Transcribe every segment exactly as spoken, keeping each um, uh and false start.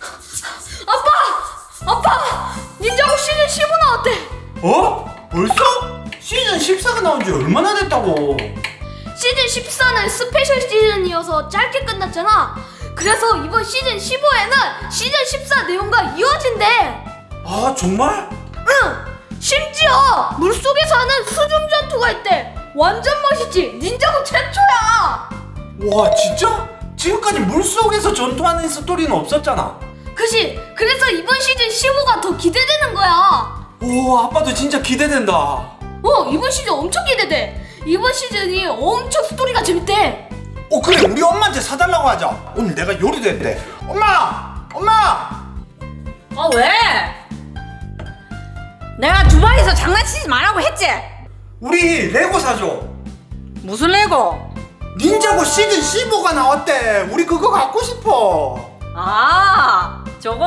아빠! 아빠! 닌자고 시즌 십오 나왔대. 어? 벌써? 시즌 십사가 나온 지 얼마나 됐다고? 시즌 십사는 스페셜 시즌이어서 짧게 끝났잖아. 그래서 이번 시즌 십오에는 시즌 십사 내용과 이어진대. 아 정말? 응! 심지어 물속에서 하는 수중 전투가 있대. 완전 멋있지? 닌자고 최초야. 와 진짜? 지금까지 물속에서 전투하는 스토리는 없었잖아. 그치? 그래서 이번 시즌 십오가 더 기대되는 거야. 오 아빠도 진짜 기대된다. 어, 이번 시즌 엄청 기대돼. 이번 시즌이 엄청 스토리가 재밌대. 어 그래 우리 엄마한테 사달라고 하자. 오늘 내가 요리도 했대. 엄마! 엄마! 어 왜? 내가 주방에서 장난치지 말라고 했지? 우리 레고 사줘. 무슨 레고? 닌자고 시즌 십오가 나왔대. 우리 그거 갖고 싶어. 아 저거?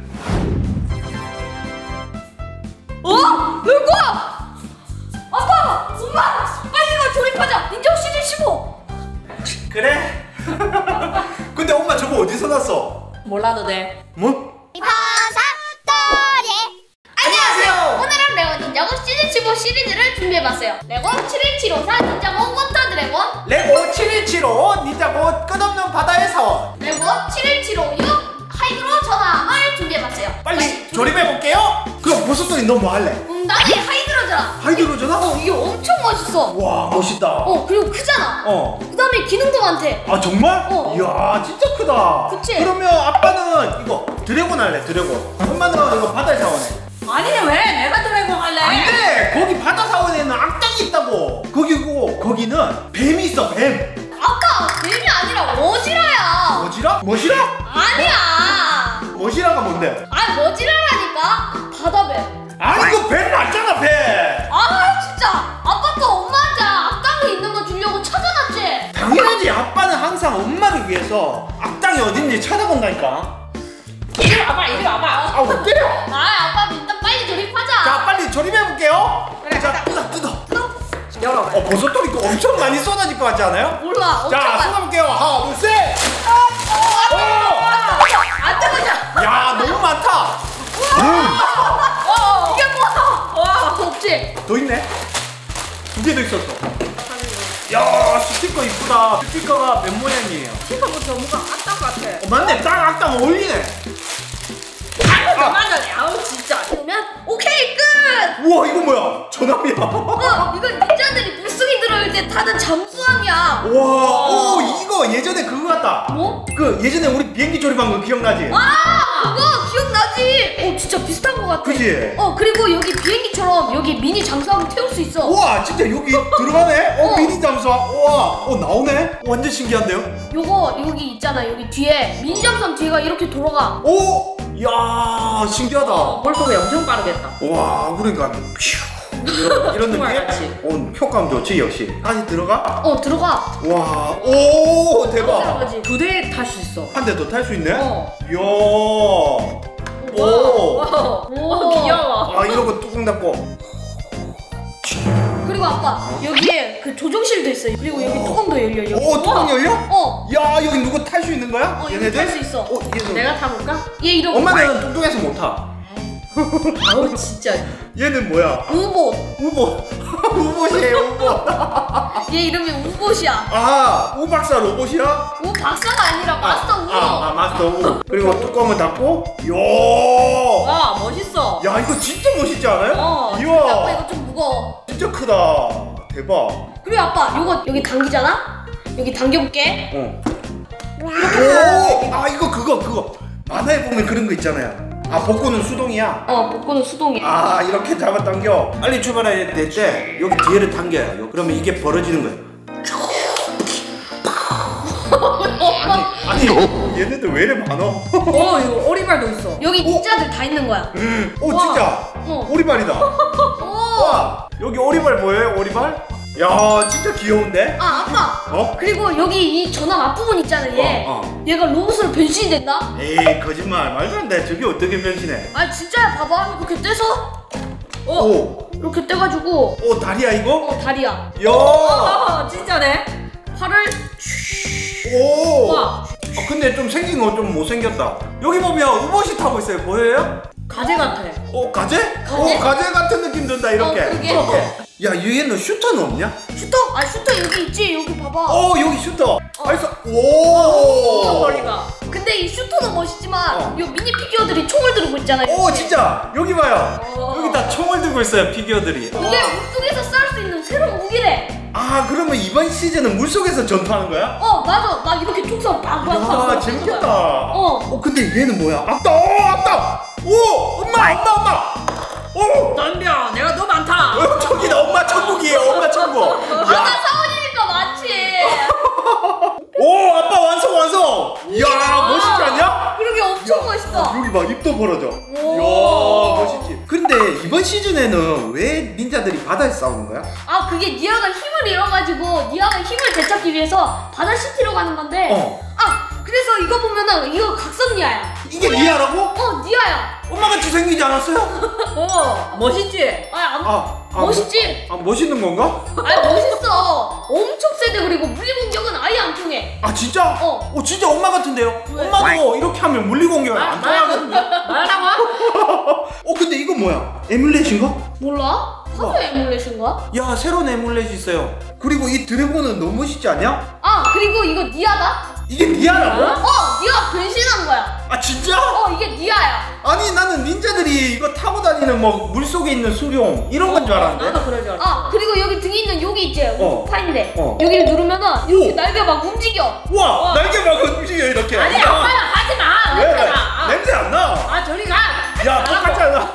어? 레고! 아빠! 엄마! 빨리 이거 조립하자. 닌자고 시즌 십오. 그래? 근데 엄마 저거 어디서 났어? 몰라도 돼. 뭐? 바사토리. 안녕하세요. 오늘은 레고 닌자고 시즌 십오 시리즈를 준비해봤어요. 레고 칠일칠오사 닌자고 워터 드래곤, 레고 칠일칠오 닌자고 끝없는 바다의 사원, 레고 칠일칠오육 하이드로 전함을 준비해봤어요. 빨리 조립해볼게요. 그럼 버섯돌이 너 뭐 할래? 음, 나는 이 하이드로잖아. 하이드로잖아? 어, 이게 엄청 멋있어. 와 멋있다. 어, 그리고 크잖아. 어. 그 다음에 기능도 많대. 아 정말? 어. 이야 진짜 크다. 그치? 그러면 아빠는 이거 드래곤 할래 드래곤. 엄마는 이거 바다의 사원 해. 아니네 왜 내가 드래곤 할래? 안돼! 거기 바다 사원에는 악당이 있다고. 거기고 거기는 뱀이 있어 뱀. 아까 뱀이 아니라 오지라야. 뭐지라? 뭐시라? 아니야. 뭐시라가 뭔데? 아, 뭐지라라니까. 바다뱀. 아니 이거 뱀 맞잖아 뱀. 아, 진짜. 아빠 또 엄마한테 악당이 있는 거 주려고 찾아놨지. 당연하지. 아빠는 항상 엄마를 위해서 악당이 어딘지 찾아본다니까. 이리 와봐 이리 와봐. 아 왜 때려? 아, 아빠 일단 빨리 조립하자. 자 빨리 조립해볼게요. 그래, 자 가자. 뜯어 뜯어. 뜯어. 열어봐. 어 버섯돌이 이거 엄청 많이 쏟아질 것 같지 않아요? 몰라. 엄청 자 많아. 쏟아볼게요. 하나 둘 셋. 오! 안 뜨거자. 야 너무 많다. 어, 이게 뭐야? 와, 없지? 더 있네. 두 개 더 있었어. 야 스티커 이쁘다. 스티커가 뱀 모양이에요. 스티커부터 뭔가 악당 같아. 어, 맞네. 딱 악당 어울리네. 아 맞네. 아우 진짜. 그러면 오케이, 끝! 우와 이거 뭐야? 전함이야. 어, 이건 닌자들이 물속에 들어올 때 타는 잠수함이야. 와, 오 이거 예전에 그거 같다. 뭐? 그 예전에 우리 비행기 조립한 거 기억나지? 아, 그거 기억나지? 어, 진짜 비슷한 거 같아. 그지? 어, 그리고 여기 비행기처럼 여기 미니 잠수함을 태울 수 있어. 우와 진짜 여기 들어가네? 어, 어. 미니 잠수함. 우와 어 나오네? 완전 신기한데요? 요거 여기 있잖아. 여기 뒤에 미니 잠수함 뒤가 이렇게 돌아가. 오! 야 신기하다. 물속에 엄청 빠르겠다. 와 그러니까 퓨 이런, 이런 느낌? 같이. 어, 효과음 좋지 역시. 다시 들어가? 어, 들어가. 와, 오 대박. 들어가지. 두 대 탈 수 있어. 한 대 더 탈 수 있네? 어. 이야. 와, 오. 와, 오. 와, 귀여워. 아 이런 거 뚜껑 닫고. 그리고 아빠 여기에 그 조종실도 있어요. 그리고 여기 뚜껑도 열려. 여기. 오 뚜껑 열려? 어. 야 여기 누구 탈 수 있는 거야? 어, 여기 얘네들? 탈 수 있어. 어, 얘는 내가 타볼까? 얘 이름 엄마는 뚱뚱해서 못 타. 아우 진짜. 얘는 뭐야? 우봇. 우보. 우봇이에요 우봇. 얘 이름이 우봇이야. 아 우박사 로봇이야? 우 박사가 아니라 마스터 우. 아, 아 마스터 우. 그리고 뚜껑을 닫고. 요. 와 멋있어. 야 이거 진짜 멋있지 않아요? 어, 아빠 이야 이거 좀 무거워. 진짜 크다. 대박. 그리고 아빠 요거 여기 당기잖아. 여기 당겨볼게. 어. 오, 아 이거 그거 그거 만화에 보면 그런 거 있잖아요. 아 복구는 수동이야. 어, 복구는 수동이야. 아 이렇게 잡아당겨. 빨리 출발해야 될 때 여기 뒤에를 당겨요. 그러면 이게 벌어지는 거예요. 아니 아니 얘네들 왜 이래 많어? 어 이거 오리발도 있어. 여기 닌자들 다 있는 거야. 오 우와. 진짜 어. 오리발이다. 오. 와 여기 오리발 보여요? 오리발? 야 진짜 귀여운데? 아, 아빠. 어? 그리고 여기 이 전함 앞부분 있잖아, 얘. 어, 어. 얘가 로봇으로 변신이 된다? 에이 거짓말 말도 안 돼. 저게 어떻게 변신해? 아, 진짜야. 봐봐. 이렇게 떼서 어. 오, 이렇게 떼가지고 오 다리야 이거? 어, 다리야. 야, 어 진짜네. 팔을 오, 와. 어, 근데 좀 생긴 거 좀 못생겼다. 여기 보면 우버시 타고 있어요. 보여요? 가재 같아. 어 가재? 가재? 어 가재 같은 느낌 든다 이렇게. 어, 그게. 이렇게. 야 얘는 슈터는 없냐? 슈터? 아 슈터 여기 있지. 여기 봐봐. 어 여기 슈터. 알았어. 오. 머리가. 근데 이 슈터도 멋있지만 어. 이 미니 피규어들이 총을 들고 있잖아요. 오 이렇게. 진짜 여기 봐요. 어. 여기 다 총을 들고 있어요 피규어들이. 이게 물속에서 싸울 수 있는 새로운 무기래. 아 그러면 이번 시즌은 물속에서 전투하는 거야? 어 맞아. 막 이렇게 총성 빵빵빵. 야 재밌겠다. 어. 어 근데 얘는 뭐야? 아따 오 아따. 오 엄마 엄마 엄마. 오. 덤벼. 내가 너 많다. 어, 저기다 엄마 천국이에요 엄마 천국. 아나 야. 사원이니까 많지. 오 아빠 완성 완성. 이야 멋있지 않냐? 그러게 엄청 멋있어. 여기 봐 입도 벌어져. 오. 이야 멋있지. 근데 이번 시즌에는 왜 닌자들이 바다에서 싸우는 거야? 아 그게 니아가 힘을 잃어가지고 니아가 힘을 되찾기 위해서 바다 시티로 가는 건데. 어. 아 그래서 이거 보면은 이거 각성 니아야. 이게 니아라고? 어 니아야. 엄마같이 생기지 않았어요? 어, 멋있지? 아, 안, 아, 아 멋있지? 뭐, 아 멋있는 건가? 아 멋있어. 엄청 세대. 그리고 물리 공격은 아예 안 통해. 아 진짜? 어. 어 진짜 엄마 같은데요? 왜? 엄마도 이렇게 하면 물리 공격을 말, 안 통하거든요. 말하라고? 어 근데 이거 뭐야? 에뮬렛인가? 몰라? 우와. 하드 에뮬레이션가? 야 새로운 에뮬렛이 있어요. 그리고 이 드래곤은 너무 멋있지 않냐? 아 그리고 이거 니아다? 이게 니아라고? 어 니아 변신한 거야. 아 진짜? 어 이게 니아야. 아니 나는 닌자들이 이거 타고 다니는 뭐 물속에 있는 수룡 이런 건 줄 알았는데. 나도 그럴 줄 알았어. 아 그리고 여기 등에 있는 여기 있지? 어. 파인데 어. 여기를 누르면은 이렇게 오. 날개 막 움직여. 우와 어. 날개 막 움직여 이렇게. 아니, 야. 아빠야, 하지 마. 왜? 냄새 나. 아, 냄새 안 나. 아, 저리 가. 야 똑같지 않아?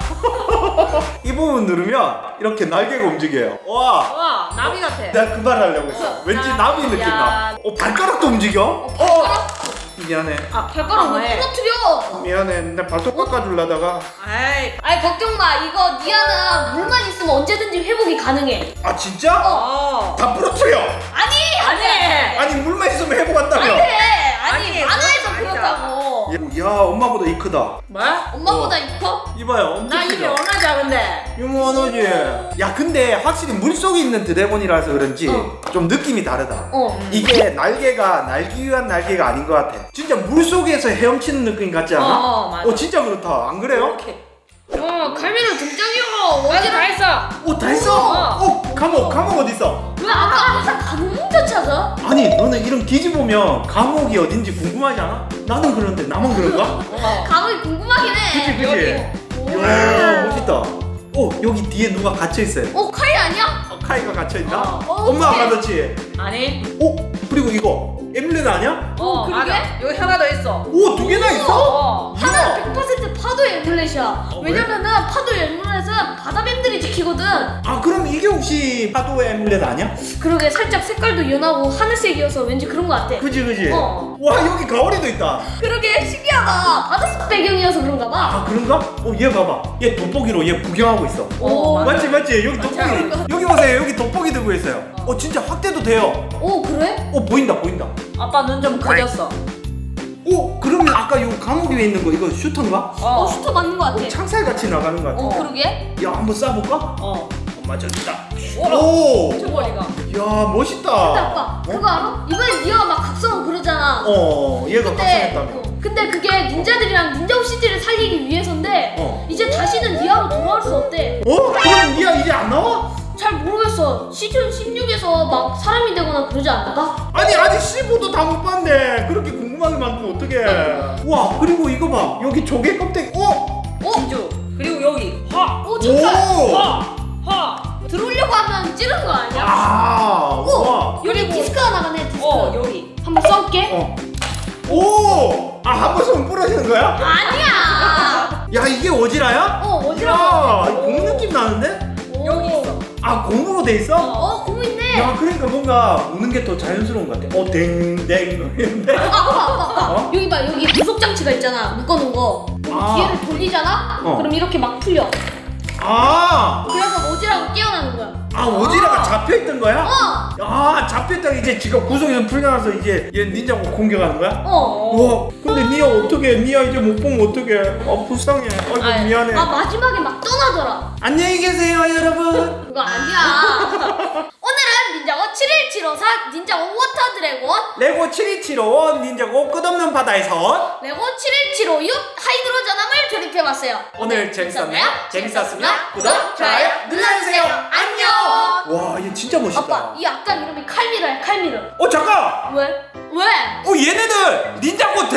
이 부분 누르면 이렇게 날개가 움직여요. 와. 와, 나비 같아. 내가 그 말 하려고 했어. 왠지 나비 느낌 나. 야. 어 발가락도 움직여? 어. 미안해. 아, 발가락 왜 왜? 부러뜨려? 미안해. 내 발톱 깎아주려다가. 아이. 아이 걱정 마. 이거 니아는 물만 있으면 언제든지 회복이 가능해. 아 진짜? 어. 다 부러뜨려. 아니 아니. 아니 물만 있으면 회복한다며. 안돼. 아니 아니, 만화에서 그건 그렇다고. 야, 야 엄마보다 이 크다. 뭐? 엄마보다 이 커? 이봐요 엄청 나 입이 크죠? 얼마나 작은데? 유머너지. 야 근데 확실히 물속에 있는 드래곤이라서 그런지 어. 좀 느낌이 다르다. 어. 이게 날개가 날기 위한 날개가 아닌 것 같아. 진짜 물속에서 헤엄치는 느낌 같지 않아? 어, 맞아. 어 진짜 그렇다. 안 그래요? 이렇게. 어 갈매기 등장이요. 여기 다 했어. 어 다 했어? 어 감옥 감옥 어디 있어? 왜 아까 항상 감옥 혼자 찾아? 아니 너는 이런 기지 보면 감옥이 어딘지 궁금하지 않아? 나는 그런데 나만 그런가? 어. 감옥이 궁금하긴 해. 그치? 이야 멋있다. 어 여기 뒤에 누가 갇혀 있어요. 어 카이 아니야? 어, 카이가 갇혀 있나? 어. 어, 엄마 어떡해. 아빠같이. 아니. 어 그리고 이거 에뮬렛 아니야? 어, 그러게? 맞아. 여기 하나 더 있어. 오 두 개나 있어? 어. 하나는 백 퍼센트 파도 에뮬렛이야. 어, 왜? 왜냐면은 파도 에뮬렛은 바다뱀들이 지키거든. 아 그럼 이게 혹시 파도의 에뮬렛 아니야? 그러게 살짝 색깔도 연하고 하늘색이어서 왠지 그런 거 같아. 그지 그지. 어. 와 여기 가오리도 있다. 그러게 신기하다. 바닷속 배경이어서 그런가 봐. 아 그런가? 어 얘 봐봐. 얘 돋보기로 얘 구경하고 있어. 어, 맞아. 맞지 맞지 여기 돋보기. 맞아. 여기 보세요 여기 돋보기 들고 있어요. 어 진짜 확대도 돼요. 오 그래? 어 보인다 보인다. 아빠 눈 좀 커졌어. 오 그러면 아까 요 감옥 위에 있는 거 이거 슈터인가? 어, 어. 슈터 맞는 거 같아. 어, 창살 같이 나가는 거 같아. 어 그러게. 야 한번 쏴볼까? 어. 엄마 저기다. 오라. 오. 저 머리가. 야 멋있다. 근데 아빠 그거 알아? 이번에 니아가 막 각성을 그러잖아. 어 얘가 근데, 각성했다며. 어, 근데 그게 닌자들이랑 닌자 시티를 살리기 위해서인데 어. 이제 다시는 니아로 돌아올 수 없대. 어? 그럼 니아 이제 안 나와? 잘 모르겠어. 시즌 십육에서 막 사람이 되거나 그러지 않을까? 아니 아직 십오도 다 못 봤네. 그렇게 궁금하게 만들면 어떡해. 와 그리고 이거 봐 여기 조개 껍데기. 어? 어? 진주. 그리고 여기. 화. 오 잠깐. 오. 화. 화. 들어오려고 하면 찌르는 거 아니야? 아. 오! 와. 여기 디스크가 나가네 디스크. 어, 여기. 한번 써볼게. 어. 오. 아 한 번 쏘면 부러지는 거야? 아니야. 야 이게 오지라야? 어 야 어지러워. 이거 공 느낌 나는데? 오. 여기 있어. 아 공으로 돼 있어? 어 고무 있네. 야 그러니까 뭔가 우는 게 더 자연스러운 것 같아. 어 댕댕 이런데. 아, 아빠 아빠 아빠. 어? 여기 봐 여기 구속 장치가 있잖아. 묶어놓은 거. 여기 아. 뒤에를 돌리잖아. 어. 그럼 이렇게 막 풀려. 아. 그래서 오지라고 깨어나는 거야. 아 오지라가 잡혀 있던 거야? 어. 아 잡혔다가 이제 지가 구석에서 풀려나서 이제 얘 닌자고 공격하는 거야? 어. 와 근데 니아 어떡해. 니아 이제 못 보면 어떡해. 아 불쌍해. 아이고 아이, 미안해. 아 마지막에 막 떠나더라. 안녕히 계세요 여러분. 그거 아니야. 오늘은 닌자고 칠일칠오사 닌자고 워터 드래곤 레고 칠이칠오원 닌자고 끝없는 바다에서 레고 칠일칠오육 하이드로전함을 조립해봤어요. 오늘 재밌었나요? 재밌었으면 구독, 구독, 좋아요 눌러주세요. 안녕. 와, 얘 진짜 멋있다. 아빠, 이 악당 이름이 칼미르야, 칼미르. 어, 잠깐. 왜? 왜? 어, 얘네들 닌자고